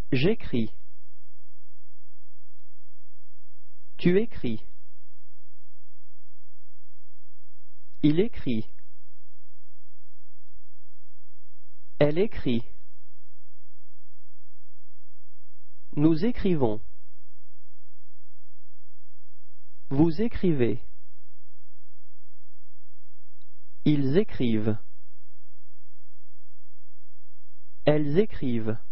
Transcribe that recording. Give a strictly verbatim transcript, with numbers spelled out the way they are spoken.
J'écris. Tu écris. Il écrit. Elle écrit. Nous écrivons. Vous écrivez. Ils écrivent. Elles écrivent.